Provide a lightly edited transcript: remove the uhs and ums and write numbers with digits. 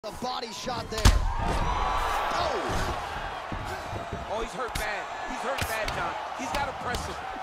The body shot there. Oh! Oh, he's hurt bad. He's hurt bad, John. He's got to press him.